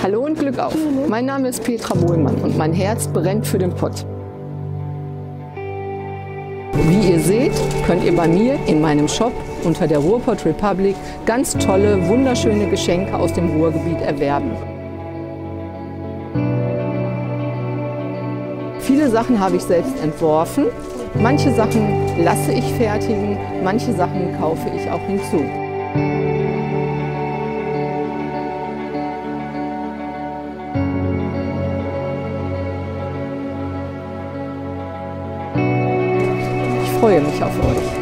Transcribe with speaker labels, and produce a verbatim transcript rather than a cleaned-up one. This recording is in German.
Speaker 1: Hallo und Glück auf! Mein Name ist Petra Bohlmann und mein Herz brennt für den Pott. Wie ihr seht, könnt ihr bei mir in meinem Shop unter der Ruhrpott Republic ganz tolle, wunderschöne Geschenke aus dem Ruhrgebiet erwerben. Viele Sachen habe ich selbst entworfen, manche Sachen lasse ich fertigen, manche Sachen kaufe ich auch hinzu. Ich freue mich auf euch.